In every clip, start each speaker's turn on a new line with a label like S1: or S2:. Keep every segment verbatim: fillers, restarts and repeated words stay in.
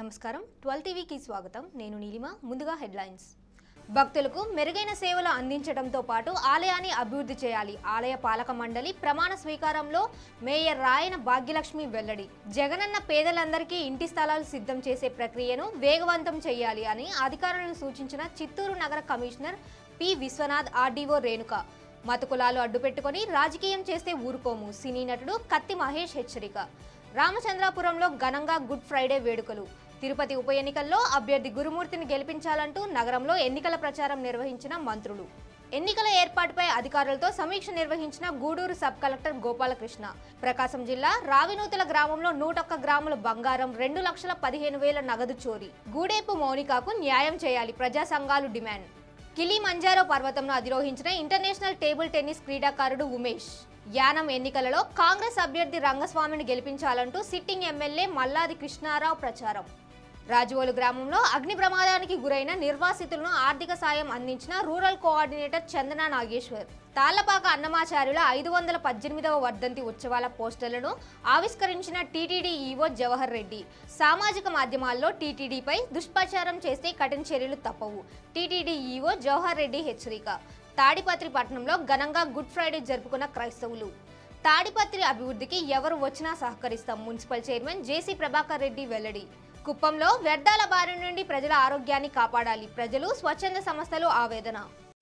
S1: నమస్కారం ట్వెల్వ్ టీవీకి స్వాగతం నేను నీలిమ ముందుగా హెడ్లైన్స్ భక్తులకు మెరుగైన సేవలు అందించడంతో పాటు ఆలయాన్ని అభివృద్ధి చేయాలి ఆలయ పాలక మండలి ప్రమాణ స్వీకారంలో మేయర్ రాయన భాగ్యలక్ష్మి వెల్లడి జగనన్న పేదలందరికీ ఇంటి స్థలాలు సిద్ధం చేసే ప్రక్రియను వేగవంతం చేయాలి అని అధికారులను సూచించిన చిత్తూరు నగర commissioner P Vishwanath RDO Renuka మతకులాలు అడ్డుపెట్టుకొని రాజకీయం చేస్తే ఊరుకోము సినీ నటుడు కత్తి మహేష్ హెచ్చరిక రామచంద్రాపురంలో ఘనంగా గుడ్ ఫ్రైడే వేడుకలు తిరుపతి ఉప ఎన్నికల్లో అభ్యర్థి గురుమూర్తిని గెలిపించాలంటూ నగరంలో ఎన్నికల ప్రచారం నిర్వహించిన మంత్రులు ఎన్నికల ఏర్పాటుపై అధికారులతో సమీక్ష నిర్వహించిన గూడూరు సబ్ కలెక్టర్ గోపాలకృష్ణ ప్రకాశం జిల్లా రావినూతల గ్రామంలో నూటొక్క గ్రాముల బంగారం రెండు లక్షల పదిహేను వేల నగదు చోరీ గూడేపు మౌనికాకు న్యాయం చేయాలి ప్రజా సంఘాలు డిమాండ్ కిలిమంజారో పర్వతంను అధిరోహించిన ఇంటర్నేషనల్ టేబుల్ టెన్నిస్ క్రీడాకారుడు ఉమేష్ యానం ఎన్నికలలో కాంగ్రెస్ అభ్యర్థి రంగస్వామిని గెలిపించాలంటూ సిట్టింగ్ ఎమ్మెల్యే మల్లాది కృష్ణారావు ప్రచారం రాజవోలు గ్రామంలో అగ్ని ప్రమాదానికి గురైన నిర్వాసితులను ఆర్థిక సాయం అందించిన రూరల్ కోఆర్డినేటర్ చందన నాగేశ్వర్ తాళ్లపాక అన్నమాచార్యుల ఐదు వందల పద్దెనిమిదవ వర్ధంతి ఉత్సవాల పోస్టర్లను ఆవిష్కరించిన టీటీడీ ఈవో జవహర్ రెడ్డి సామాజిక మాధ్యమాల్లో టీటీడీపై దుష్ప్రచారం చేస్తే కఠిన చర్యలు తప్పవు టీటీడీ ఈవో జవహర్ రెడ్డి హెచ్చరిక తాడిపత్రి పట్టణంలో ఘనంగా గుడ్ ఫ్రైడే జరుపుకున్న క్రైస్తవులు తాడిపత్రి అభివృద్ధికి ఎవరు వచ్చినా సహకరిస్తాం municipal chairman JC Prabhakar Reddy వెల్లడి కుప్పంలో వ్యర్థాల బారి నుండి ప్రజల ఆరోగ్యాన్ని కాపాడాలి ప్రజలు స్వచ్ఛంద సంస్థలు ఆవేదన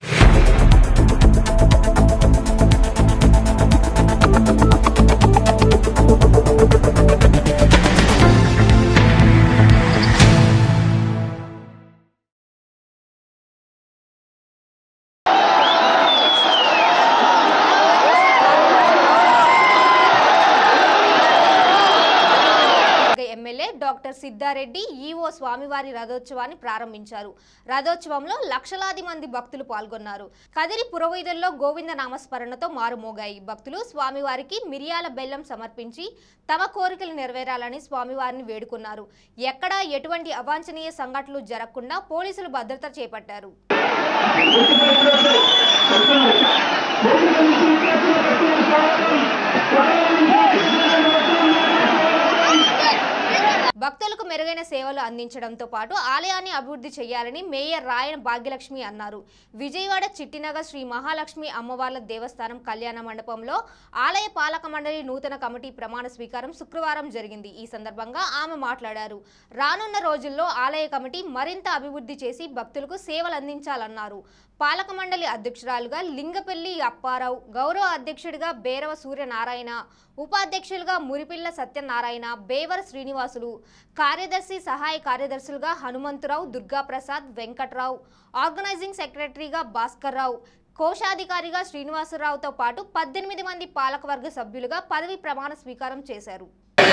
S1: ఎమ్మెల్యే డాక్టర్ సిద్ధారెడ్డి ఈవో స్వామివారి రథోత్సవాన్ని ప్రారంభించారు రథోత్సవంలో లక్షలాది మంది భక్తులు పాల్గొన్నారు కదిరి పురవీధుల్లో గోవింద నామస్మరణతో మారుమోగాయి భక్తులు స్వామివారికి మిరియాల బెల్లం సమర్పించి తమ కోరికలు నెరవేరాలని స్వామివారిని వేడుకున్నారు ఎక్కడా ఎటువంటి అవాంఛనీయ సంఘటనలు జరగకుండా పోలీసులు భద్రత చేపట్టారు భక్తులకు మెరుగైన సేవలు అందించడంతో పాటు ఆలయాన్ని అభివృద్ధి చేయాలని మేయర్ రాయన భాగ్యలక్ష్మి అన్నారు విజయవాడ చిట్టినగర్ శ్రీ మహాలక్ష్మి అమ్మవార్ల దేవస్థానం కళ్యాణ మండపంలో ఆలయ పాలక మండలి నూతన కమిటీ ప్రమాణ స్వీకారం శుక్రవారం జరిగింది ఈ సందర్భంగా ఆమె మాట్లాడారు రానున్న రోజుల్లో ఆలయ కమిటీ మరింత అభివృద్ధి చేసి భక్తులకు సేవలు అందించాలన్నారు పాలక మండలి అధ్యక్షురాలుగా లింగపల్లి అప్పారావు గౌరవ అధ్యక్షుడిగా బేరవ సూర్యనారాయణ ఉపాధ్యక్షులుగా మురిపిల్ల సత్యనారాయణ బేవర శ్రీనివాసులు కార్యదర్శి సహాయ కార్యదర్శులుగా హనుమంతరావు దుర్గాప్రసాద్ వెంకట్రావు ఆర్గనైజింగ్ సెక్రటరీగా భాస్కర్ రావు కోశాధికారిగా శ్రీనివాసరావుతో పాటు పద్దెనిమిది మంది పాలకవర్గ సభ్యులుగా పదవి ప్రమాణ స్వీకారం చేశారు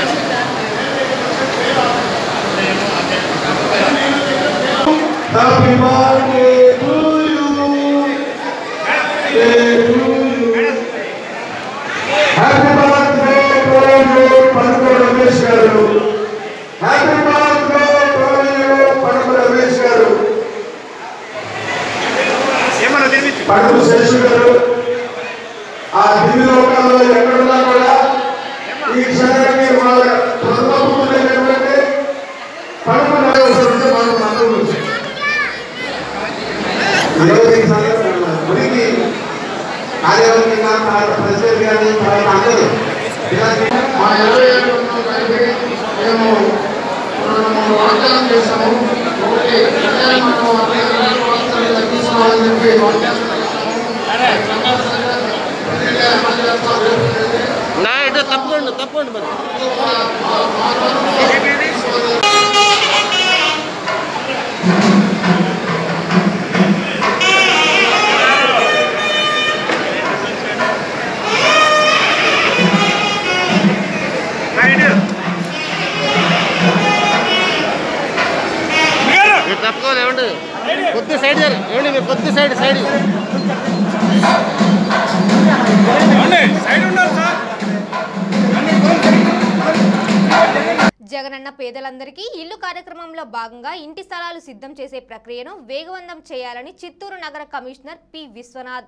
S2: పడుగు శేషు గారు ఆ దివ్య లోకాల్లో ఎక్కడున్నా కూడా ఈ క్షణానికి వాళ్ళ ప్రతిభాపుతున్నటువంటి పడుగు నడుస్తుంటే మనం అందరూ గురికి కార్యవర్గంగా ప్రెసిడెంట్ గారి అందరూ మా ఇరవై ఏడు మేము వాగ్దానం చేశాము ఒకటి తీసుకోవాలని చెప్పి
S3: నా ఇటు తప్పకుండా తప్పకుండా మరి తప్పుకోవాలి ఏమండి కొద్ది సైడ్ ఏమండి మీరు కొద్ది సైడ్ సైడ్ సైడ్ ఉన్నారు సార్
S1: జగనన్న పేదలందరికీ ఇల్లు కార్యక్రమంలో భాగంగా ఇంటి స్థలాలు సిద్ధం చేసే ప్రక్రియను వేగవంతం చేయాలని చిత్తూరు నగర commissioner P Vishwanath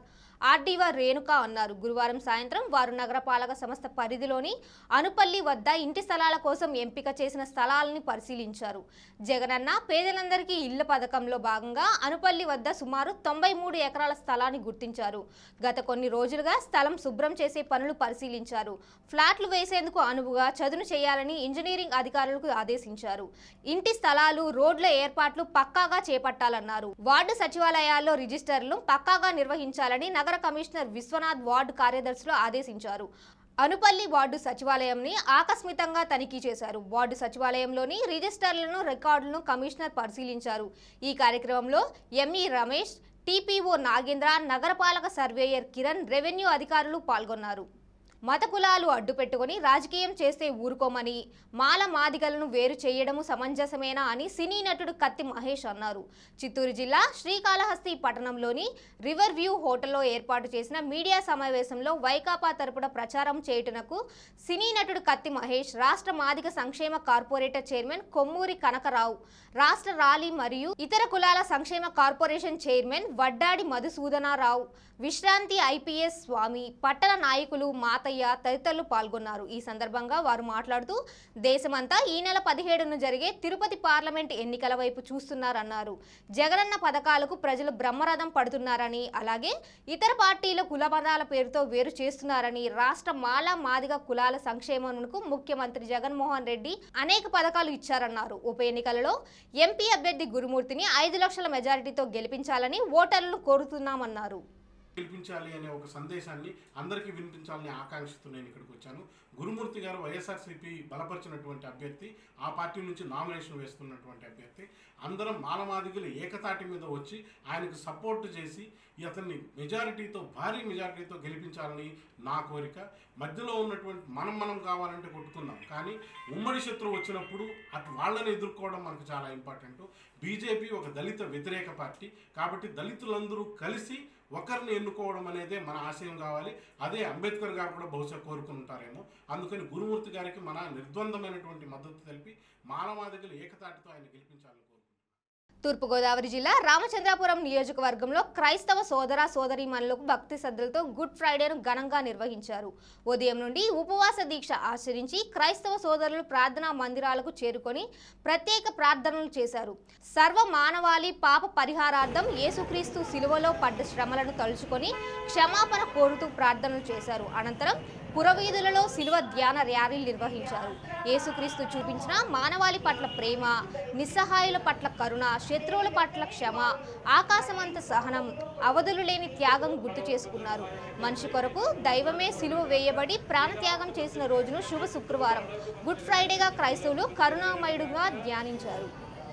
S1: RDO Renuka అన్నారు. గురువారం సాయంత్రం వారు నగరపాలక సంస్థ పరిధిలోని అనుపల్లి వద్ద ఇంటి స్థలాల కోసం ఎంపిక చేసిన స్థలాలను పరిశీలించారు. జగనన్న పేదలందరికీ ఇళ్ల పథకంలో భాగంగా అనుపల్లి వద్ద సుమారు తొంభై మూడు ఎకరాల స్థలాన్ని గుర్తించారు. గత కొన్ని రోజులుగా స్థలం శుభ్రం చేసే పనులు పరిశీలించారు. ఫ్లాట్లు వేసేందుకు అనువుగా చదును చేయాలని ఇంజనీరింగ్ అధికారులకు ఆదేశించారు. ఇంటి స్థలాలు, రోడ్ల ఏర్పాట్లు పక్కాగా చేపట్టాలన్నారు. వార్డు సచివాలయాల్లో రిజిస్టర్లు పక్కాగా నిర్వహించాలని నగర కమిషనర్ విశ్వనాథ్ వార్డు కార్యదర్శులు ఆదేశించారు. అనుపల్లి వార్డు సచివాలయంని ఆకస్మికంగా తనిఖీ చేశారు. వార్డు సచివాలయంలోని రిజిస్టర్లను, రికార్డులను కమిషనర్ పరిశీలించారు. ఈ కార్యక్రమంలో ఎంఈ రమేష్, టీపీఓ నాగేంద్ర, నగరపాలక సర్వేయర్ కిరణ్, రెవెన్యూ అధికారులు పాల్గొన్నారు. మత కులాలు అడ్డుపెట్టుకుని రాజకీయం చేస్తే ఊరుకోమని, మాల మాదిగలను వేరు చేయడము సమంజసమేనా అని సినీ నటుడు కత్తి మహేష్ అన్నారు. చిత్తూరు జిల్లా శ్రీకాళహస్తి పట్టణంలోని రివర్ వ్యూ హోటల్లో ఏర్పాటు చేసిన మీడియా సమావేశంలో వైకాపా తరపున ప్రచారం చేయుటకు సినీ నటుడు కత్తి మహేష్, రాష్ట్ర మాదిగ సంక్షేమ కార్పొరేటర్ చైర్మన్ కొమ్మూరి కనకరావు, రాష్ట్ర రాలి మరియు ఇతర కులాల సంక్షేమ కార్పొరేషన్ చైర్మన్ వడ్డాడి మధుసూదనారావు, విశ్రాంతి ఐపీఎస్ స్వామి, పట్టణ నాయకులు మాతయ్య తదితరులు పాల్గొన్నారు. ఈ సందర్భంగా వారు మాట్లాడుతూ దేశమంతా ఈ నెల పదిహేడున జరిగే తిరుపతి పార్లమెంట్ ఎన్నికల వైపు చూస్తున్నారన్నారు. జగనన్న పథకాలకు ప్రజలు బ్రహ్మరథం పడుతున్నారని, అలాగే ఇతర పార్టీల కుల పదాల పేరుతో వేరు చేస్తున్నారని, రాష్ట్ర మాల మాదిగ కులాల సంక్షేమంకు ముఖ్యమంత్రి జగన్మోహన్ రెడ్డి అనేక పథకాలు ఇచ్చారన్నారు. ఉప ఎన్నికలలో ఎంపీ అభ్యర్థి గురుమూర్తిని ఐదు లక్షల మెజారిటీతో గెలిపించాలని ఓటర్లను కోరుతున్నామన్నారు.
S4: గెలిపించాలి అనే ఒక సందేశాన్ని అందరికీ వినిపించాలని ఆకాంక్షతో నేను ఇక్కడికి వచ్చాను. గురుమూర్తి గారు వైఎస్ఆర్సీపీ బలపరిచినటువంటి అభ్యర్థి, ఆ పార్టీ నుంచి నామినేషన్ వేస్తున్నటువంటి అభ్యర్థి. అందరం మాలమాదిగులు ఏకతాటి మీద వచ్చి ఆయనకు సపోర్ట్ చేసి అతన్ని మెజారిటీతో, భారీ మెజారిటీతో గెలిపించాలని నా కోరిక. మధ్యలో ఉన్నటువంటి మనం మనం కావాలంటే కొట్టుకుందాం, కానీ ఉమ్మడి శత్రువు వచ్చినప్పుడు అటు వాళ్ళని ఎదుర్కోవడం మనకు చాలా ఇంపార్టెంట్. బీజేపీ ఒక దళిత వ్యతిరేక పార్టీ కాబట్టి దళితులందరూ కలిసి ఒకరిని ఎన్నుకోవడం అనేదే మన ఆశయం కావాలి. అదే అంబేద్కర్ గారు కూడా బహుశా కోరుకుంటారేమో. అందుకని గురుమూర్తి గారికి మన నిర్ద్వందమైనటువంటి మద్దతు తెలిపి మాలమాదిగలు ఏకతాటితో ఆయన గెలిపించాలని కోరుకుంటున్నాను.
S1: తూర్పుగోదావరి జిల్లా రామచంద్రాపురం నియోజకవర్గంలో క్రైస్తవ సోదర సోదరీమణులకు భక్తి శ్రద్ధలతో గుడ్ ఫ్రైడేను ఘనంగా నిర్వహించారు. ఉదయం నుండి ఉపవాస దీక్ష ఆచరించి క్రైస్తవ సోదరులు ప్రార్థనా మందిరాలకు చేరుకొని ప్రత్యేక ప్రార్థనలు చేశారు. సర్వ మానవాళి పాప పరిహారార్థం యేసుక్రీస్తు శిలువలో పడ్డ శ్రమలను తలుచుకొని క్షమాపణ కోరుతూ ప్రార్థనలు చేశారు. అనంతరం పురవీధులలో శిలువ ధ్యాన ర్యాలీలు నిర్వహించారు. యేసుక్రీస్తు చూపించిన మానవాళి పట్ల ప్రేమ, నిస్సహాయుల పట్ల కరుణ, శత్రువుల పట్ల క్షమ, ఆకాశమంత సహనం, అవధులు లేని త్యాగం గుర్తు చేసుకున్నారు. మనిషి కొరకు దైవమే శిలువ వేయబడి ప్రాణత్యాగం చేసిన రోజును శుభ శుక్రవారం గుడ్ ఫ్రైడేగా క్రైస్తవులు కరుణామయుడుగా ధ్యానించారు.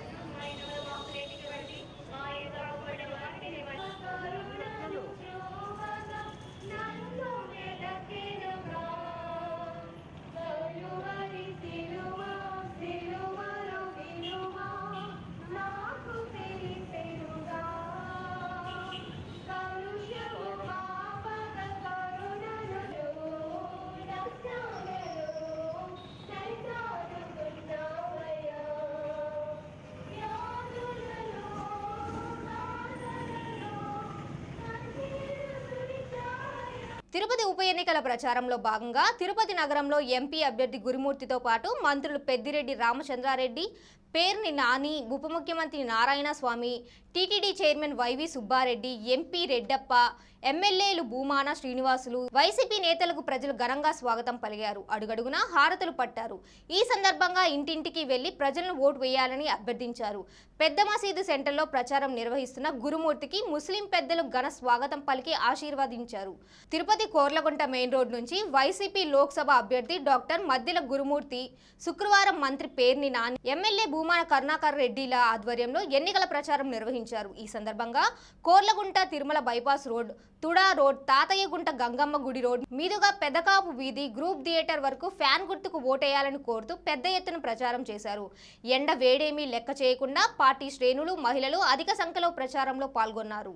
S1: తిరుపతి ఉప ఎన్నికల ప్రచారంలో భాగంగా తిరుపతి నగరంలో ఎంపీ అభ్యర్థి గురుమూర్తితో పాటు మంత్రులు పెద్దిరెడ్డి రామచంద్రారెడ్డి, పేర్ని నాని, ఉప ముఖ్యమంత్రి Narayana Swamy, TTD chairman YV Subbareddy, MP Reddappa, ఎమ్మెల్యేలు భూమాన శ్రీనివాసులు, వైసీపీ నేతలకు ప్రజలు ఘనంగా స్వాగతం పలికారు. అడుగడుగునా హారతులు పట్టారు. ఈ సందర్భంగా ఇంటింటికి వెళ్లి ప్రజలను ఓటు వేయాలని అభ్యర్థించారు. పెద్ద మసీదు సెంటర్లో ప్రచారం నిర్వహిస్తున్న గురుమూర్తికి ముస్లిం పెద్దలు ఘన స్వాగతం పలికి ఆశీర్వదించారు. తిరుపతి కోర్లగుంట మెయిన్ రోడ్ నుంచి వైసీపీ లోక్సభ అభ్యర్థి డాక్టర్ మద్దెల గురుమూర్తి శుక్రవారం మంత్రి పేర్ని నాని, ఎమ్మెల్యే భూమాన కరుణాకర్ రెడ్డిల ఆధ్వర్యంలో ఎన్నికల ప్రచారం నిర్వహించారు. ఈ సందర్భంగా Korlagunta Tirumala bypass road, TUDA road, Tatayyagunta Gangamma గుడి రోడ్ మీదుగా పెద్దకాపు వీధి, గ్రూప్ థియేటర్ వరకు ఫ్యాన్ గుర్తుకు ఓటేయాలని కోరుతూ పెద్ద ఎత్తున ప్రచారం చేశారు. ఎండ వేడేమీ లెక్క చేయకుండా పార్టీ శ్రేణులు, మహిళలు అధిక సంఖ్యలో ప్రచారంలో పాల్గొన్నారు.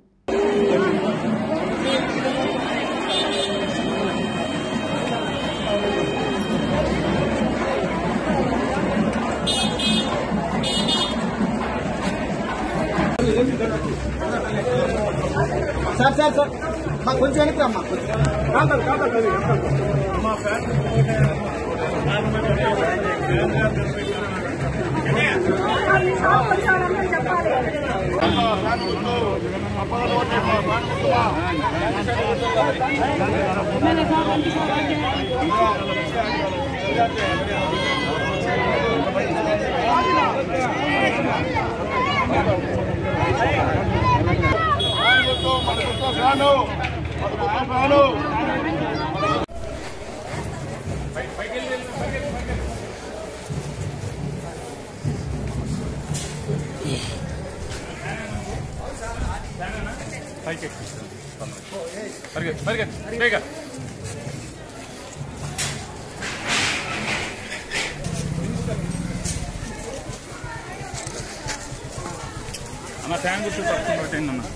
S3: సార్ సార్ సార్ కొంచెం వెనక్కి అమ్మా
S5: అన్న ఫ్యాన్ గుర్తు పట్టుకుని పెట్టండి అన్న.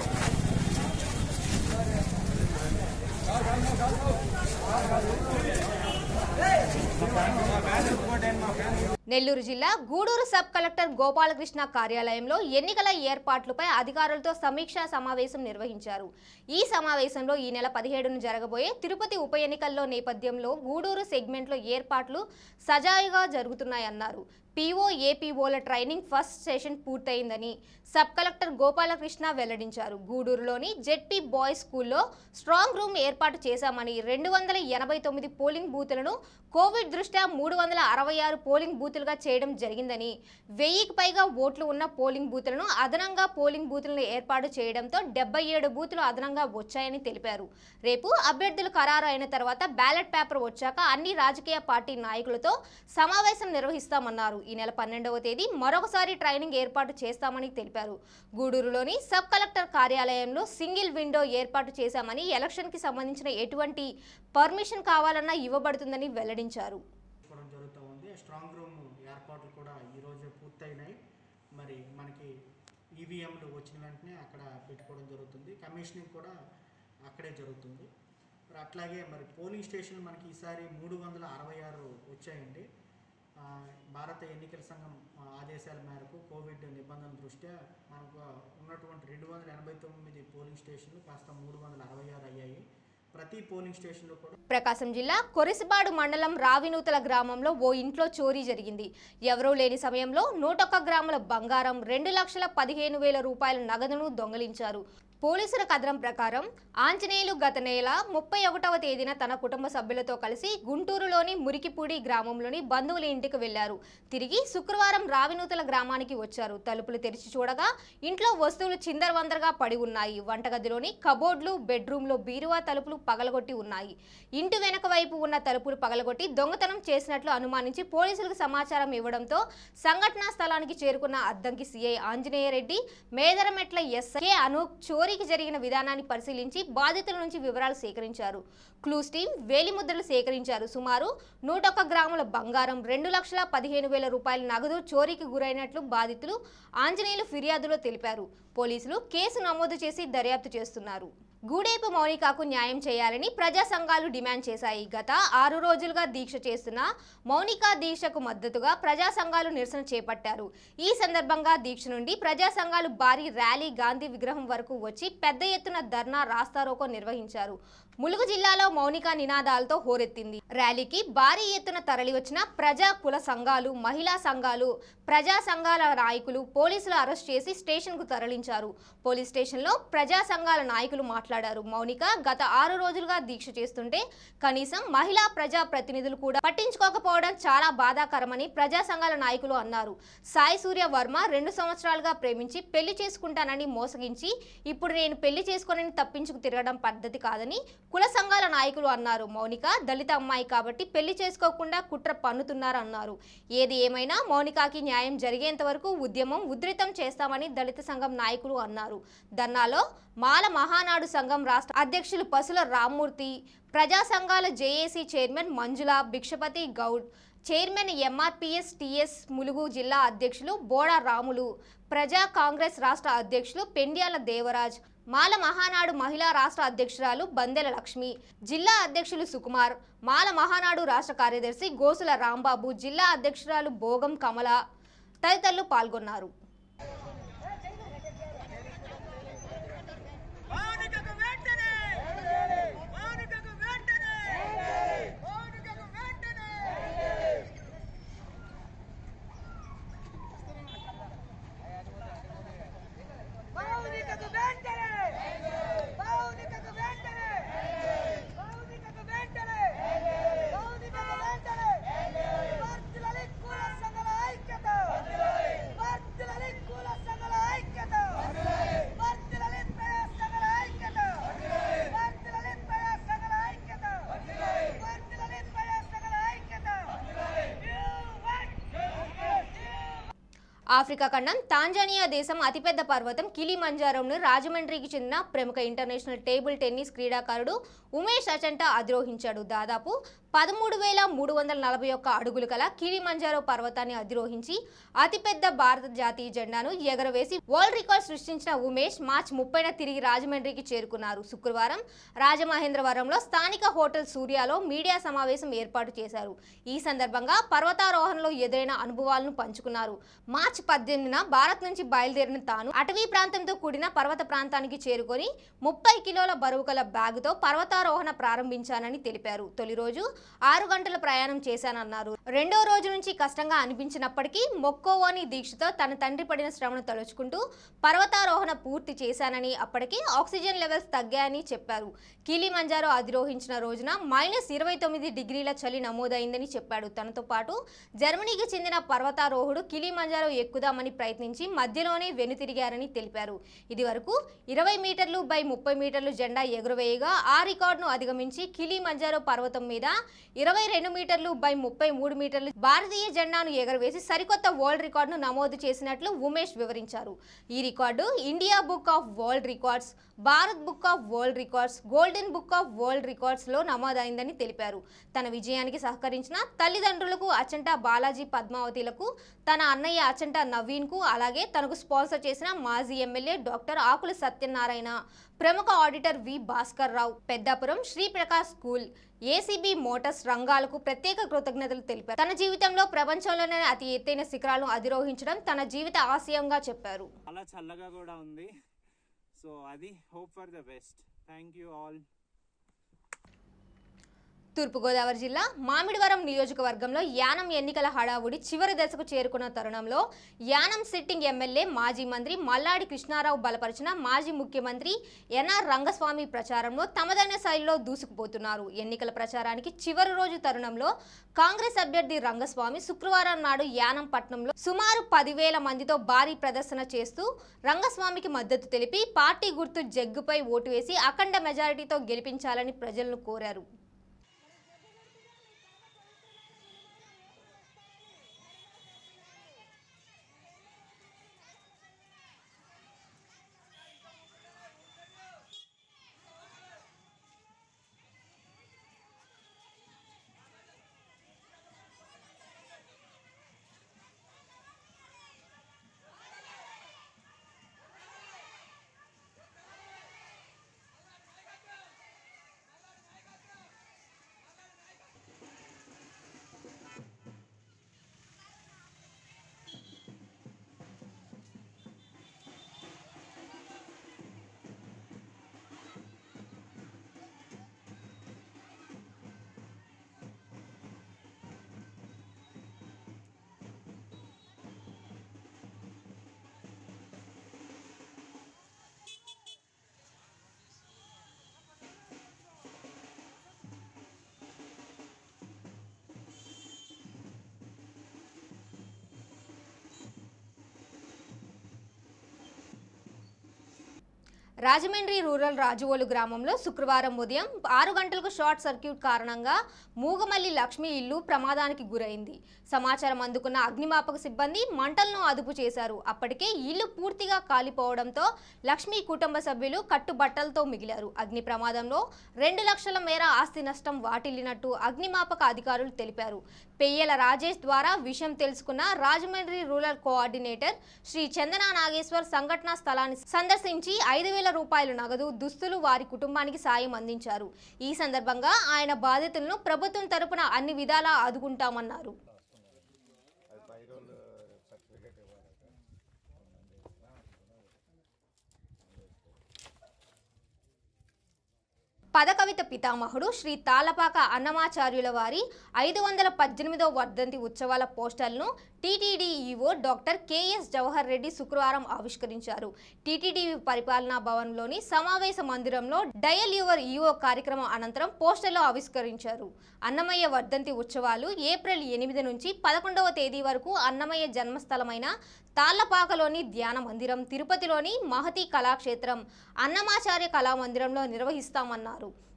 S1: నెల్లూరు జిల్లా గూడూరు సబ్ కలెక్టర్ గోపాలకృష్ణ కార్యాలయంలో ఎన్నికల ఏర్పాట్లపై అధికారులతో సమీక్షా సమావేశం నిర్వహించారు. ఈ సమావేశంలో ఈ నెల పదిహేడున జరగబోయే తిరుపతి ఉప ఎన్నికల్లో నేపథ్యంలో గూడూరు సెగ్మెంట్లో ఏర్పాట్లు సజావుగా జరుగుతున్నాయన్నారు. పీఓ ఏపీఓల ట్రైనింగ్ ఫస్ట్ సెషన్ పూర్తయిందని సబ్ కలెక్టర్ గోపాలకృష్ణ వెల్లడించారు. గూడూరులోని జెడ్పీ బాయ్స్ స్కూల్లో స్ట్రాంగ్ రూమ్ ఏర్పాటు చేశామని రెండు వందల ఎనభై తొమ్మిది పోలింగ్ బూతులను కోవిడ్ దృష్ట్యా మూడు వందల అరవై ఆరు పోలింగ్ బూతులుగా చేయడం జరిగిందని, వెయ్యికి పైగా ఓట్లు ఉన్న పోలింగ్ బూతులను అదనంగా పోలింగ్ బూతులను ఏర్పాటు చేయడంతో డెబ్బై ఏడు బూతులు అదనంగా వచ్చాయని తెలిపారు. రేపు అభ్యర్థులు ఖరారు అయిన తర్వాత బ్యాలెట్ పేపర్ వచ్చాక అన్ని రాజకీయ పార్టీ నాయకులతో సమావేశం నిర్వహిస్తామన్నారు. ఈ నెల పన్నెండవ తేదీ మరొకసారి ట్రైనింగ్ ఏర్పాటు చేస్తామని తెలిపారు. గూడూరులోని సబ్ కలెక్టర్ కార్యాలయంలో సింగిల్ విండో ఏర్పాటు చేశామని, ఎలక్షన్ కి సంబంధించిన ఎటువంటి పర్మిషన్ కావాలన్నా ఇవ్వబడుతుందని వెల్లడించారు.
S6: స్ట్రాంగ్ రూమ్ ఏర్పాట్లు కూడా ఈరోజు పూర్తయినాయి. మరి మనకి ఈవీఎంలు వచ్చిన వెంటనే అక్కడ పెట్టుకోవడం జరుగుతుంది. కమిషనింగ్ కూడా అక్కడే జరుగుతుంది. మరి అట్లాగే మరి పోలింగ్ స్టేషన్లు మనకి ఈసారి మూడు వందల అరవై ఆరు వచ్చాయండి. భారత ఎన్నికల సంఘం ఆదేశాల మేరకు కోవిడ్ నిబంధనల దృష్ట్యా మనకు ఉన్నటువంటి రెండు వందల ఎనభై తొమ్మిది పోలింగ్ స్టేషన్లు కాస్త మూడు వందల అరవై ఆరు అయ్యాయి. ప్రతి పోలింగ్ స్టేషన్లో కూడా.
S1: ప్రకాశం జిల్లా కొరిసిపాడు మండలం రావినూతల గ్రామంలో ఓ ఇంట్లో చోరీ జరిగింది. ఎవరూ లేని సమయంలో నూటొక్క గ్రాముల బంగారం, రెండు లక్షల పదిహేను వేల రూపాయల నగదును దొంగిలించారు. పోలీసుల కథనం ప్రకారం ఆంజనేయులు గత నెల ముప్పై ఒకటవ తేదీన తన కుటుంబ సభ్యులతో కలిసి గుంటూరులోని మురికిపూడి గ్రామంలోని బంధువుల ఇంటికి వెళ్లారు. తిరిగి శుక్రవారం రావినూతల గ్రామానికి వచ్చారు. తలుపులు తెరిచి చూడగా ఇంట్లో వస్తువులు చిందరవందరగా పడి ఉన్నాయి. వంటగదిలోని కబోర్డ్లు, బెడ్రూమ్లో బీరువా తలుపులు పగలగొట్టి ఉన్నాయి. ఇంటి వెనక వైపు ఉన్న తలుపులు పగలగొట్టి దొంగతనం చేసినట్లు అనుమానించి పోలీసులకు సమాచారం ఇవ్వడంతో సంఘటనా స్థలానికి చేరుకున్న అద్దంకి సీఐ ఆంజనేయరెడ్డి, మేదరమెట్ల ఎస్ఐ అనూప్ చోరీ జరిగిన విధానాన్ని పరిశీలించి బాధితుల నుంచి వివరాలు సేకరించారు. క్లూస్ టీం వేలిముద్రలు సేకరించారు. సుమారు నూటొక్క గ్రాముల బంగారం, రెండు లక్షల పదిహేను వేల రూపాయల నగదు చోరీకి గురైనట్లు బాధితులు ఆంజనేయులు ఫిర్యాదులో తెలిపారు. పోలీసులు కేసు నమోదు చేసి దర్యాప్తు చేస్తున్నారు. గూడేపు మౌనికకు న్యాయం చేయాలని ప్రజా సంఘాలు డిమాండ్ చేశాయి. గత ఆరు రోజులుగా దీక్ష చేస్తున్న మౌనిక దీక్షకు మద్దతుగా ప్రజా సంఘాలు నిరసన చేపట్టారు. ఈ సందర్భంగా దీక్ష నుండి ప్రజా సంఘాలు భారీ ర్యాలీ గాంధీ విగ్రహం వరకు వచ్చి పెద్ద ఎత్తున ధర్నా, రాస్తారోకో నిర్వహించారు. ములుగు జిల్లాలో మౌనిక నినాదాలతో హోరెత్తింది. ర్యాలీకి భారీ ఎత్తున తరలివచ్చిన ప్రజా కుల సంఘాలు, మహిళా సంఘాలు, ప్రజా సంఘాల నాయకులు పోలీసులు అరెస్ట్ చేసి స్టేషన్ కు తరలించారు. పోలీస్ స్టేషన్ లో ప్రజా సంఘాల నాయకులు మాట్లాడారు. మౌనిక గత ఆరు రోజులుగా దీక్ష చేస్తుంటే కనీసం మహిళా ప్రజా ప్రతినిధులు కూడా పట్టించుకోకపోవడం చాలా బాధాకరమని ప్రజా సంఘాల నాయకులు అన్నారు. సాయి సూర్య వర్మ రెండు సంవత్సరాలుగా ప్రేమించి పెళ్లి చేసుకుంటానని మోసగించి ఇప్పుడు నేను పెళ్లి చేసుకోనని తప్పించుకు తిరగడం పద్ధతి కాదని కుల సంఘాల నాయకులు అన్నారు. మౌనిక దళిత అమ్మాయి కాబట్టి పెళ్లి చేసుకోకుండా కుట్ర పన్నుతున్నారన్నారు. ఏది ఏమైనా మౌనికకి న్యాయం జరిగేంత వరకు ఉద్యమం ఉధృతం చేస్తామని దళిత సంఘం నాయకులు అన్నారు. ధర్నాలో మాల మహానాడు సంఘం రాష్ట్ర అధ్యక్షులు పసుల రామ్మూర్తి, ప్రజా సంఘాల JAC chairman Manjula, Bhikshapathi Goud, chairman MRPS TS Mulugu జిల్లా అధ్యక్షులు బోడా రాములు, ప్రజా కాంగ్రెస్ రాష్ట్ర అధ్యక్షులు పెండ్యాల దేవరాజ్, మాల మహానాడు మహిళా రాష్ట్ర అధ్యక్షురాలు బందెల లక్ష్మి, జిల్లా అధ్యక్షులు సుకుమార్, మాల మహానాడు రాష్ట్ర కార్యదర్శి గోసుల రాంబాబు, జిల్లా అధ్యక్షురాలు భోగం కమల తదితరులు పాల్గొన్నారు.
S7: మౌనికకు వెంటనే
S1: ఆఫ్రికా ఖండం తాంజానియా దేశం అతిపెద్ద పర్వతం కిలిమంజారోను రాజమండ్రికి చెందిన ప్రముఖ ఇంటర్నేషనల్ టేబుల్ టెన్నిస్ క్రీడాకారుడు ఉమేష్ అచంటా అధిరోహించాడు. దాదాపు పదమూడు వేల మూడు వందల నలభై ఒక్క అడుగులు కల కిలిమంజారో పర్వతాన్ని అధిరోహించి అతిపెద్ద భారత జాతీయ జెండాను ఎగరవేసి వరల్డ్ రికార్డ్ సృష్టించిన ఉమేష్ మార్చి ముప్పైన తిరిగి రాజమండ్రికి చేరుకున్నారు. శుక్రవారం రాజమహేంద్రవరంలో స్థానిక హోటల్ సూర్యాలో మీడియా సమావేశం ఏర్పాటు చేశారు. ఈ సందర్భంగా పర్వతారోహణలో ఎదురైన అనుభవాలను పంచుకున్నారు. మార్చి పద్దెనిమిదిన భారత్ నుంచి బయలుదేరిన తాను అటవీ ప్రాంతంతో కూడిన పర్వత ప్రాంతానికి చేరుకొని ముప్పై కిలోల బరువు గల బ్యాగుతో పర్వతారోహణ ప్రారంభించానని తెలిపారు. తొలి రోజు ఆరు గంటల ప్రయాణం చేశానన్నారు. రెండో రోజు నుంచి కష్టంగా అనిపించినప్పటికీ మొక్కోవోని దీక్షతో తన తండ్రి పడిన శ్రమను తలుచుకుంటూ పర్వతారోహణ పూర్తి చేశానని, అప్పటికి ఆక్సిజన్ లెవెల్స్ తగ్గాయని చెప్పారు. కిలిమంజారో అధిరోహించిన రోజున మైనస్ ఇరవై తొమ్మిది డిగ్రీల చలి నమోదైందని చెప్పాడు. తనతో పాటు జర్మనీకి చెందిన పర్వతారోహుడు కిలిమంజారో ఎక్కుదామని ప్రయత్నించి మధ్యలోనే వెనుతిరిగారని తెలిపారు. ఇది వరకు ఇరవై మీటర్లు బై ముప్పై మీటర్లు జెండా ఎగురవేయగా ఆ రికార్డును అధిగమించి కిలిమంజారో పర్వతం మీద ఇరవై రెండు మీటర్లు బై ముప్పై మూడు మీటర్లు భారతీయ జెండాను ఎగరవేసి సరికొత్త వరల్డ్ రికార్డును నమోదు చేసినట్లు ఉమేష్ వివరించారు. ఈ record India book of world records, Bharat book of world records, golden book of world records లో నమోదైందని తెలిపారు. తన విజయానికి సహకరించిన తల్లిదండ్రులకు అచంటా బాలాజీ పద్మావతిలకు, తన అన్నయ్య అచంటా నవీన్ కు, అలాగే తనకు స్పాన్సర్ చేసిన మాజీ ఎమ్మెల్యే డాక్టర్ ఆకుల సత్యనారాయణ, ప్రముఖ auditor V Bhaskar Rao, Peddapuram Sriprakash school, ACB motors రంగాలకు ప్రత్యేక కృతజ్ఞతలు తెలిపారు. తన జీవితంలో ప్రపంచంలోనే అతి ఎత్తైన శిఖరాలను అధిరోహించడం తన జీవిత ఆశయంగా చెప్పారు.
S7: చాలా చల్లగా కూడా ఉంది. సో అది hope for the best. Thank you all.
S1: Thurpugodavari జిల్లా మామిడివరం నియోజకవర్గంలో యానం ఎన్నికల హడావుడి చివరి దశకు చేరుకున్న తరుణంలో యానం సిట్టింగ్ ఎమ్మెల్యే మాజీ మంత్రి మల్లాడి కృష్ణారావు బలపరిచిన మాజీ ముఖ్యమంత్రి ఎన్ఆర్ రంగస్వామి ప్రచారంలో తమదైన శైలిలో దూసుకుపోతున్నారు. ఎన్నికల ప్రచారానికి చివరి రోజు తరుణంలో కాంగ్రెస్ అభ్యర్థి రంగస్వామి శుక్రవారం నాడు యానం పట్టణంలో సుమారు పదివేల మందితో భారీ ప్రదర్శన చేస్తూ రంగస్వామికి మద్దతు తెలిపి పార్టీ గుర్తు జగ్గుపై ఓటు వేసి అఖండ మెజారిటీతో గెలిపించాలని ప్రజలను కోరారు. రాజమండ్రి రూరల్ రాజువోలు గ్రామంలో శుక్రవారం ఉదయం ఆరు గంటలకు షార్ట్ సర్క్యూట్ కారణంగా మూగమల్లి లక్ష్మి ఇల్లు ప్రమాదానికి గురైంది. సమాచారం అందుకున్న అగ్నిమాపక సిబ్బంది మంటలను అదుపు చేశారు. అప్పటికే ఇల్లు పూర్తిగా కాలిపోవడంతో లక్ష్మి కుటుంబ సభ్యులు కట్టుబట్టలతో మిగిలారు. అగ్ని ప్రమాదంలో రెండు లక్షల మేర ఆస్తి నష్టం వాటిల్లినట్టు అగ్నిమాపక అధికారులు తెలిపారు. పెయ్యల రాజేష్ ద్వారా విషయం తెలుసుకున్న రాజమండ్రి రూరల్ కోఆర్డినేటర్ శ్రీ చందన నాగేశ్వర్ సంఘటనా స్థలాన్ని సందర్శించి ఐదు వేల రూపాయలు నగదు, దుస్తులు వారి కుటుంబానికి సాయం అందించారు. ఈ సందర్భంగా ఆయన బాధితులను ప్రభుత్వం తరపున అన్ని విధాలా ఆదుకుంటామన్నారు. పదకవిత పితామహుడు శ్రీ తాళ్లపాక అన్నమాచార్యుల వారి ఐదు వందల పద్దెనిమిదవ వర్ధంతి ఉత్సవాల పోస్టర్లను TTD EO doctor KS Jawahar Reddy శుక్రవారం ఆవిష్కరించారు. టీటీడీ పరిపాలనా భవన్లోని సమావేశ మందిరంలో డయల్ యువర్ ఈవో కార్యక్రమం అనంతరం పోస్టర్లు ఆవిష్కరించారు. అన్నమయ్య వర్ధంతి ఉత్సవాలు ఏప్రిల్ ఎనిమిది నుంచి పదకొండవ తేదీ వరకు అన్నమయ్య జన్మస్థలమైన తాళ్లపాకలోని ధ్యాన మందిరం, తిరుపతిలోని మహతి కళాక్షేత్రం, అన్నమాచార్య కళామందిరంలో నిర్వహిస్తామన్నారు.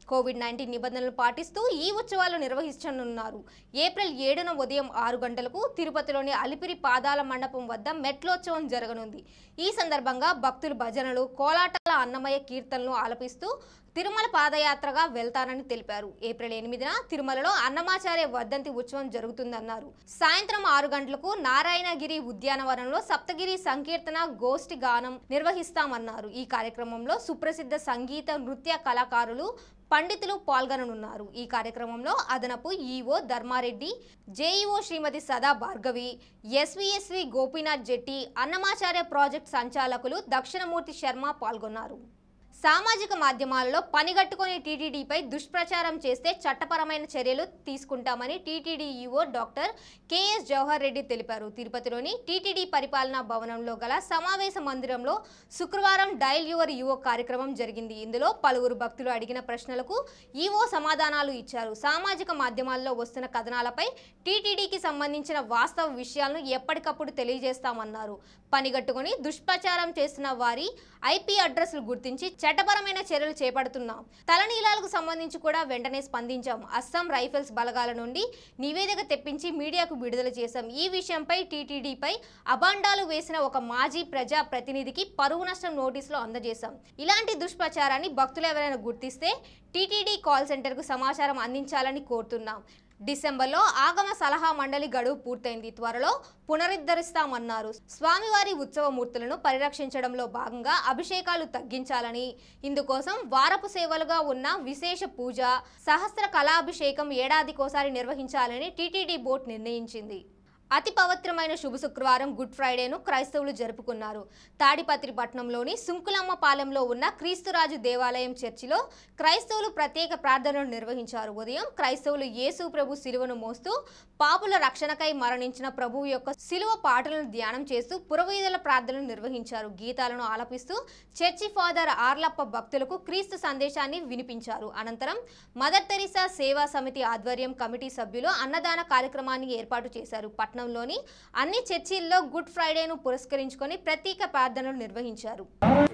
S1: కోవిడ్ నైన్టీన్ నిబంధనలు పాటిస్తూ ఈ ఉత్సవాలు నిర్వహించనున్నారు. ఏప్రిల్ ఏడున ఉదయం ఆరు గంటలకు తిరుపతిలోని అలిపిరి పాదాల మండపం వద్ద మెట్లోత్సవం జరగనుంది. ఈ సందర్భంగా భక్తులు భజనలు, కోలాటాల, అన్నమయ్య కీర్తనలు ఆలపిస్తూ తిరుమల పాదయాత్రగా వెళ్తానని తెలిపారు. ఏప్రిల్ ఎనిమిదిన తిరుమలలో అన్నమాచార్య వర్ధంతి ఉత్సవం జరుగుతుందన్నారు. సాయంత్రం ఆరు గంటలకు నారాయణగిరి ఉద్యానవనంలో సప్తగిరి సంకీర్తన గోష్ఠి గానం నిర్వహిస్తామన్నారు. ఈ కార్యక్రమంలో సుప్రసిద్ధ సంగీత, నృత్య కళాకారులు, పండితులు పాల్గొననున్నారు. ఈ కార్యక్రమంలో అదనపు EO Dharmareddy, JEO Srimati Sada Bhargavi, SVSV Gopinath Jetti, Annamacharya project సంచాలకులు దక్షిణమూర్తి శర్మ పాల్గొన్నారు. సామాజిక మాధ్యమాలలో పనిగట్టుకుని టీటీడీపై దుష్ప్రచారం చేస్తే చట్టపరమైన చర్యలు తీసుకుంటామని TTD EO doctor KS Jawahar Reddy తెలిపారు. తిరుపతిలోని టీటీడీ పరిపాలనా భవనంలో గల సమావేశ మందిరంలో శుక్రవారం డైల్ యువర్ ఈఓ కార్యక్రమం జరిగింది. ఇందులో పలువురు భక్తులు అడిగిన ప్రశ్నలకు ఈఓ సమాధానాలు ఇచ్చారు. సామాజిక మాధ్యమాల్లో వస్తున్న కథనాలపై టీటీడీకి సంబంధించిన వాస్తవ విషయాలను ఎప్పటికప్పుడు తెలియజేస్తామన్నారు. పనిగట్టుకుని దుష్ప్రచారం చేస్తున్న వారి ఐపీ అడ్రస్లు గుర్తించి చట్టపరమైన చర్యలు చేపడుతున్నాం. తలనీలాలకు సంబంధించి కూడా వెంటనే స్పందించాం. అస్సాం రైఫిల్స్ బలగాల నుండి నివేదిక తెప్పించి మీడియాకు విడుదల చేశాం. ఈ విషయంపై టీటీడీపై అబాండాలు వేసిన ఒక మాజీ ప్రజా ప్రతినిధికి పరువు నష్టం నోటీసులు అందజేశాం. ఇలాంటి దుష్ప్రచారాన్ని భక్తులు ఎవరైనా గుర్తిస్తే టీటీడీ కాల్ సెంటర్కు సమాచారం అందించాలని కోరుతున్నాం. డిసెంబర్లో ఆగమ సలహా మండలి గడువు పూర్తయింది. త్వరలో పునరుద్ధరిస్తామన్నారు. స్వామివారి ఉత్సవ మూర్తులను పరిరక్షించడంలో భాగంగా అభిషేకాలు తగ్గించాలని, ఇందుకోసం వారపు సేవలుగా ఉన్న విశేష పూజ, సహస్ర కళాభిషేకం ఏడాదికోసారి నిర్వహించాలని టీటీడీ బోర్డు నిర్ణయించింది. అతి పవిత్రమైన శుభ శుక్రవారం గుడ్ ఫ్రైడేను క్రైస్తవులు జరుపుకున్నారు. తాడిపత్రి పట్టణంలోని సుంకులమ్మ పాలెంలో ఉన్న క్రీస్తురాజు దేవాలయం చర్చిలో క్రైస్తవులు ప్రత్యేక ప్రార్థనలు నిర్వహించారు. ఉదయం క్రైస్తవులు యేసు ప్రభు శిలువను మోస్తూ పాపుల రక్షణకై మరణించిన ప్రభువు యొక్క శిలువ పాటలను ధ్యానం చేస్తూ పురవీధుల ప్రార్థనలు నిర్వహించారు. గీతాలను ఆలపిస్తూ చర్చి ఫాదర్ ఆర్లప్ప భక్తులకు క్రీస్తు సందేశాన్ని వినిపించారు. అనంతరం మదర్ తెరీసా సేవా సమితి ఆధ్వర్యం కమిటీ సభ్యులు అన్నదాన కార్యక్రమాన్ని ఏర్పాటు చేశారు. పట్నంలోని అన్ని చర్చిల్లో గుడ్ ఫ్రైడేను పురస్కరించుకొని ప్రత్యేక ప్రార్థనలు నిర్వహించారు.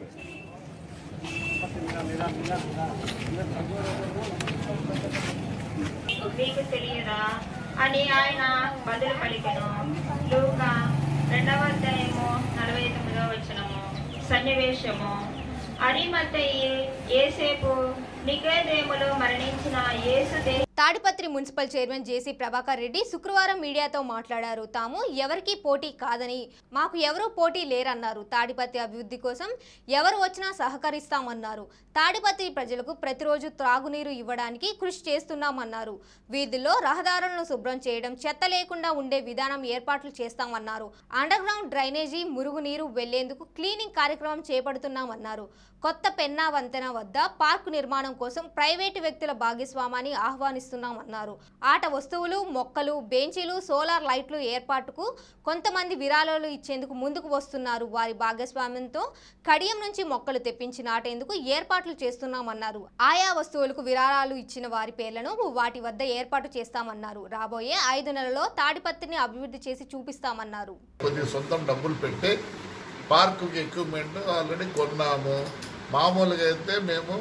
S8: మీకు తెలియదా అని ఆయన బదులు పలికెను. లూకా రెండవ అధ్యాయము నలభై తొమ్మిదవ వచనము. సన్నివేశము అరిమత్తయి యేసేపు నికోదేములో మరణించిన యేసు దే
S1: Tadipatri municipal chairman JC Prabhakar Reddy శుక్రవారం మీడియాతో మాట్లాడారు. తాము ఎవరికి పోటీ కాదని, మాకు ఎవరూ పోటీ లేరన్నారు. తాడిపత్రి అభివృద్ధి కోసం ఎవరు వచ్చినా సహకరిస్తామన్నారు. తాడిపత్రి ప్రజలకు ప్రతిరోజు త్రాగునీరు ఇవ్వడానికి కృషి చేస్తున్నామన్నారు. వీధుల్లో రహదారులను శుభ్రం చేయడం, చెత్త లేకుండా ఉండే విధానం ఏర్పాట్లు చేస్తామన్నారు. అండర్ గ్రౌండ్ డ్రైనేజీ, మురుగునీరు వెళ్లేందుకు క్లీనింగ్ కార్యక్రమం చేపడుతున్నామన్నారు. కొత్త పెన్నా వంతెన వద్ద పార్కు నిర్మాణం కోసం ప్రైవేటు వ్యక్తుల భాగస్వామాన్ని ఆహ్వానిస్తున్నామన్నారు. ఆట వస్తువులు, మొక్కలు, బెంచీలు, సోలార్ లైట్లు ఏర్పాటుకు కొంతమంది విరాళాలు ఇచ్చేందుకు ముందుకు వస్తున్నారు. వారి భాగస్వామ్యంతో కడియం నుంచి మొక్కలు తెప్పించి నాటేందుకు ఏర్పాట్లు చేస్తున్నామన్నారు. ఆయా వస్తువులకు విరాళాలు ఇచ్చిన వారి పేర్లను వాటి వద్ద ఏర్పాటు చేస్తామన్నారు. రాబోయే ఐదు నెలల్లో తాడిపత్రిని అభివృద్ధి చేసి చూపిస్తామన్నారు.
S9: కొద్ది సొంతం డబ్బులు పెట్టి పార్కుకి ఎక్విప్మెంట్ ఆల్రెడీ కొన్నాము. మామూలుగా అయితే మేము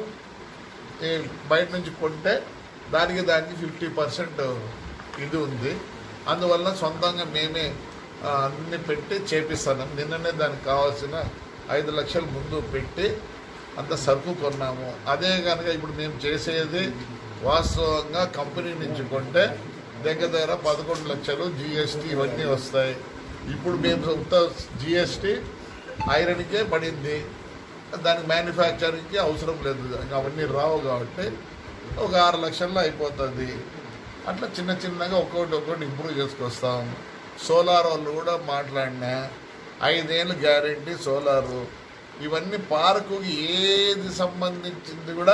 S9: బయట నుంచి కొంటే దానికి దానికి ఫిఫ్టీ పర్సెంట్ ఇది ఉంది. అందువల్ల సొంతంగా మేమే అన్ని పెట్టి చేపిస్తున్నాం. నిన్ననే దానికి కావాల్సిన ఐదు లక్షలు ముందు పెట్టి అంత సరుకు కొన్నాము. అదే కనుక ఇప్పుడు మేము చేసేది వాస్తవంగా కంపెనీ నుంచి కొంటే దగ్గర దగ్గర పదకొండు లక్షలు జిఎస్టీ ఇవన్నీ వస్తాయి. ఇప్పుడు మేము సొంత జిఎస్టీ ఐరన్కే పడింది. దానికి మ్యానుఫ్యాక్చరింగ్కి అవసరం లేదు, అవన్నీ రావు కాబట్టి ఒక ఆరు లక్షల్లో అయిపోతుంది. అట్లా చిన్న చిన్నగా ఒక్కొక్కటి ఒక్కొక్కటి ఇంప్రూవ్ చేసుకొస్తాం. సోలార్ వాళ్ళు కూడా మాట్లాడినా ఐదేళ్ళు గ్యారెంటీ సోలారు. ఇవన్నీ పార్కుకి ఏది సంబంధించింది కూడా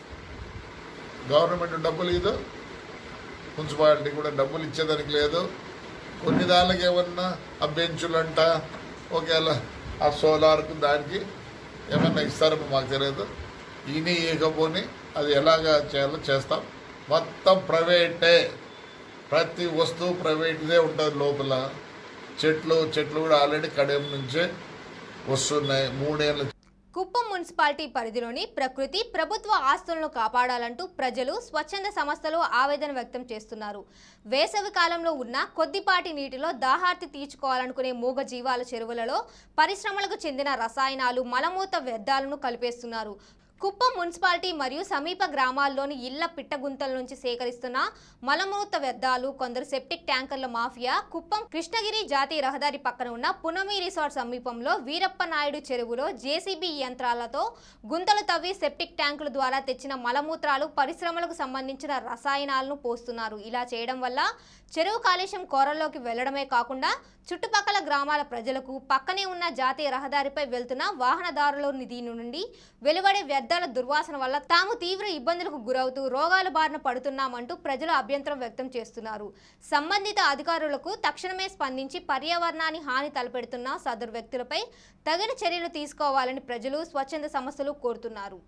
S9: గవర్నమెంట్ డబ్బులు ఇదు, మున్సిపాలిటీ కూడా డబ్బులు ఇచ్చేదానికి లేదు. కొన్ని దానికి ఏమన్నా ఆ బెంచులంట ఒకవేళ ఆ సోలార్కు దానికి ఏమన్నా ఇస్తారో మాకు తెలియదు. ఈయన ఇవ్వకపోని అది ఎలాగా చేయాలో చేస్తాం. మొత్తం ప్రైవేటే, ప్రతి వస్తువు ప్రైవేట్దే ఉంటుంది. లోపల చెట్లు చెట్లు కూడా ఆల్రెడీ కడియం నుంచే వస్తున్నాయి. మూడేళ్ళ
S1: కుప్పం మున్సిపాలిటీ పరిధిలోని ప్రకృతి ప్రభుత్వ ఆస్తులను కాపాడాలంటూ ప్రజలు స్వచ్ఛంద సంస్థలు ఆవేదన వ్యక్తం చేస్తున్నారు. వేసవి కాలంలో ఉన్న కొద్దిపాటి నీటిలో దాహార్తి తీర్చుకోవాలనుకునే మూగ జీవాల చెరువులలో పరిశ్రమలకు చెందిన రసాయనాలు మలమూత వ్యర్థాలను కలిపేస్తున్నారు. కుప్పం మున్సిపాలిటీ మరియు సమీప గ్రామాల్లోని ఇళ్ల పిట్టగుంతల నుంచి సేకరిస్తున్న మలమూత వ్యర్థాలు కొందరు సెప్టిక్ ట్యాంకర్ల మాఫియా కుప్పం కృష్ణగిరి జాతీయ రహదారి పక్కన ఉన్న పునమి రిసార్ట్ సమీపంలో వీరప్ప నాయుడు చెరువులో జేసీబీ యంత్రాలతో గుంతలు తవ్వి సెప్టిక్ ట్యాంకుల ద్వారా తెచ్చిన మలమూత్రాలు పరిశ్రమలకు సంబంధించిన రసాయనాలను పోస్తున్నారు. ఇలా చేయడం వల్ల చెరువు కాలుష్యం కోరల్లోకి వెళ్లడమే కాకుండా చుట్టుపక్కల గ్రామాల ప్రజలకు పక్కనే ఉన్న జాతీయ రహదారిపై వెళ్తున్న వాహనదారుల దీని నుండి వెలువడే వ్యర్థాల దుర్వాసన వల్ల తాము తీవ్ర ఇబ్బందులకు గురవుతూ రోగాల బారిన పడుతున్నామంటూ ప్రజలు అభ్యంతరం వ్యక్తం చేస్తున్నారు. సంబంధిత అధికారులకు తక్షణమే స్పందించి పర్యావరణాన్ని హాని తలపెడుతున్న సదరు వ్యక్తులపై తగిన చర్యలు తీసుకోవాలని ప్రజలు స్వచ్ఛంద సంస్థలు కోరుతున్నారు.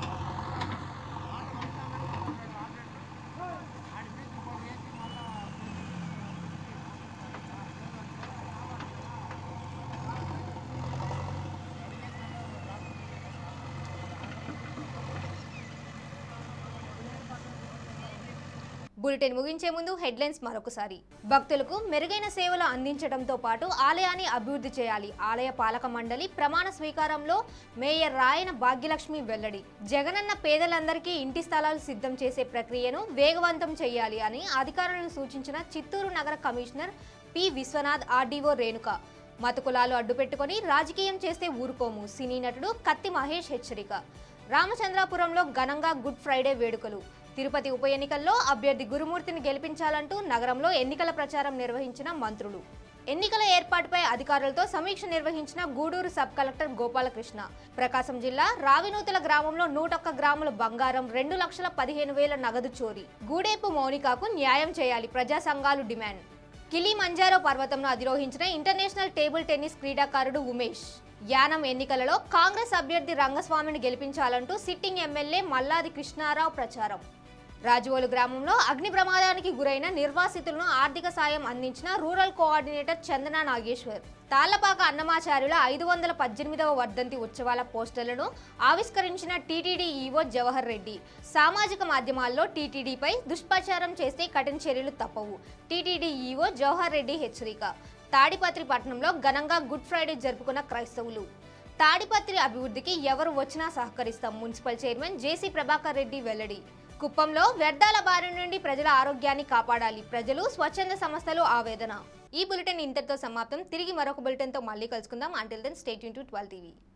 S1: బులెటిన్ ముగించే ముందు హెడ్లైన్స్ మరొకసారి. భక్తులకు మెరుగైన సేవలు అందించడంతో పాటు ఆలయాన్ని అభివృద్ధి చేయాలి. ఆలయ పాలక మండలి ప్రమాణ స్వీకారంలో మేయర్ రాయన భాగ్యలక్ష్మి వెల్లడి. జగనన్న పేదలందరికీ ఇంటి స్థలాలు సిద్ధం చేసే ప్రక్రియను వేగవంతం చేయాలి అని అధికారులను సూచించిన చిత్తూరు నగర commissioner P Vishwanath, RDO Renuka. మత కులాలు అడ్డుపెట్టుకుని రాజకీయం చేస్తే ఊరుకోము సినీ నటుడు కత్తి మహేష్ హెచ్చరిక. రామచంద్రాపురంలో ఘనంగా గుడ్ ఫ్రైడే వేడుకలు. తిరుపతి ఉప ఎన్నికల్లో అభ్యర్థి గురుమూర్తిని గెలిపించాలంటూ నగరంలో ఎన్నికల ప్రచారం నిర్వహించిన మంత్రులు. ఎన్నికల ఏర్పాటుపై అధికారులతో సమీక్ష నిర్వహించిన గూడూరు సబ్ కలెక్టర్ గోపాలకృష్ణ. ప్రకాశం జిల్లా రావినూతల గ్రామంలో నూటొక్క గ్రాముల బంగారం, రెండు లక్షల పదిహేను వేల నగదు చోరీ. గూడేపు మౌనికకు న్యాయం చేయాలి ప్రజా సంఘాలు డిమాండ్. కిలిమంజారో పర్వతంను అధిరోహించిన ఇంటర్నేషనల్ టేబుల్ టెన్నిస్ క్రీడాకారుడు ఉమేష్. యానం ఎన్నికలలో కాంగ్రెస్ అభ్యర్థి రంగస్వామిని గెలిపించాలంటూ సిట్టింగ్ ఎమ్మెల్యే మల్లాది కృష్ణారావు ప్రచారం. రాజవోలు గ్రామంలో అగ్ని ప్రమాదానికి గురైన నిర్వాసితులను ఆర్థిక సాయం అందించిన రూరల్ కోఆర్డినేటర్ చందన నాగేశ్వర్. తాళ్లపాక అన్నమాచార్యుల ఐదు వందల పద్దెనిమిదవ వర్ధంతి ఉత్సవాల పోస్టర్లను ఆవిష్కరించిన టీటీడీ ఈవో జవహర్ రెడ్డి. సామాజిక మాధ్యమాల్లో టీటీడీపై దుష్ప్రచారం చేస్తే కఠిన చర్యలు తప్పవు. టీటీడీ ఈవో జవహర్ రెడ్డి హెచ్చరిక. తాడిపత్రి పట్టణంలో ఘనంగా గుడ్ ఫ్రైడే జరుపుకున్న క్రైస్తవులు. తాడిపత్రి అభివృద్ధికి ఎవరు వచ్చినా సహకరిస్తాం municipal chairman JC Prabhakar Reddy వెల్లడి. కుప్పంలో వ్యర్థాల బారి నుండి ప్రజల ఆరోగ్యాన్ని కాపాడాలి ప్రజలు స్వచ్ఛంద సంస్థలు ఆవేదన. ఈ బులెటిన్ ఇంతటితో సమాప్తం. తిరిగి మరొక బులెటిన్తో మళ్ళీ కలుసుకుందాం. Until then stay tune to twelve TV.